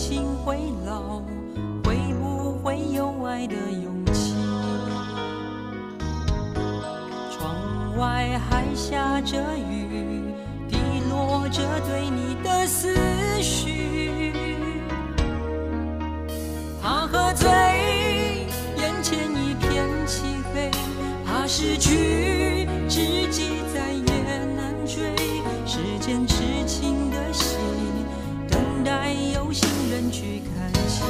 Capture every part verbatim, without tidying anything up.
情会老，会不会有爱的勇气？窗外还下着雨，滴落着对你的思绪。怕喝醉，眼前一片漆黑，怕失去，知己再也难追。时间痴情的戏，等待有心人去看清。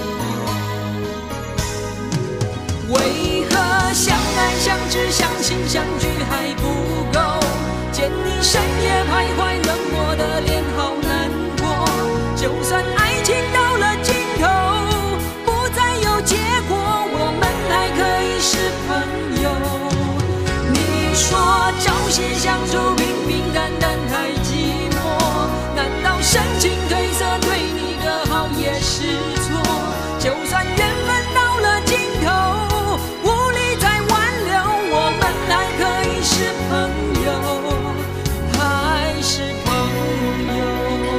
为何相爱相知相信相聚还不够？见你深夜徘徊，冷漠的脸好难过。就算爱情到了尽头，不再有结果，我们还可以是朋友。你说朝夕相处平平淡淡太寂寞，难道深情褪色对你的好也是错？就算缘分到了尽头，无力再挽留，我们还可以是朋友，还是朋友。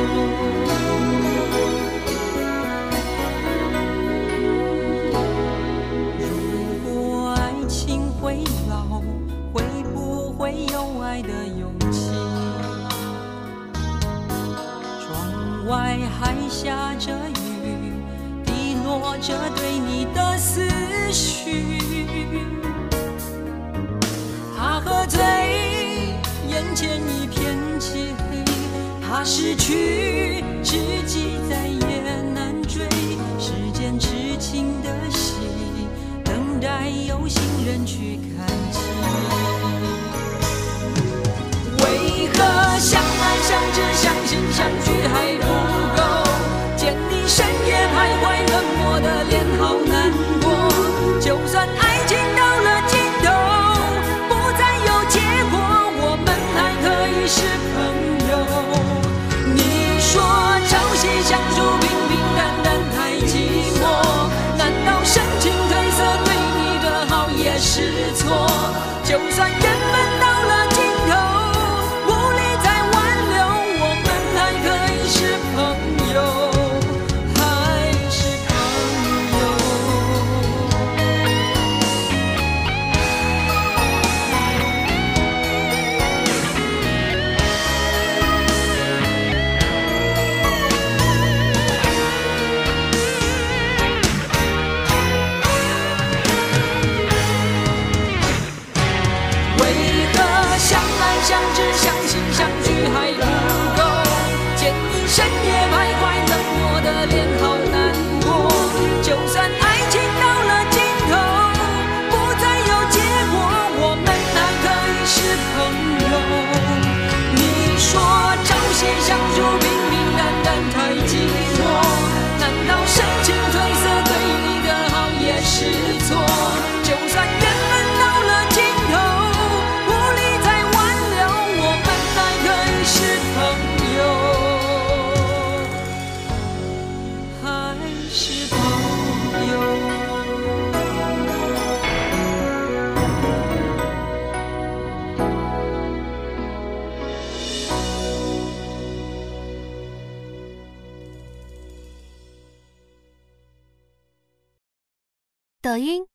如果爱情会老，会不会有爱的勇气？窗外还下着雨，滴落着对你的思绪。怕喝醉，眼前一片漆黑，怕失去，知己再也难追。时间痴情的戏，等待有心人去看清。为何相爱相知相信相聚还不够？见你深夜徘徊，冷漠的脸好难过。就算爱情到了尽头，不再有结果，我们还可以是朋友。你说朝夕相处平平淡淡太寂寞，难道深情褪色对你的好也是错？就算缘分到了尽头，无力再挽留，我们还可以是朋友，还是朋友。为何相爱相知相信相聚还不够？见你深夜徘徊，冷漠的脸好难过。就算爱情到了尽头，不再有结果，我们还可以是朋友。你说朝夕相处平平淡淡太寂寞，难道深情褪色对你的好也是错？就算缘分到了尽头，无力再挽留，我们还可以是朋友，还是朋友。 抖音、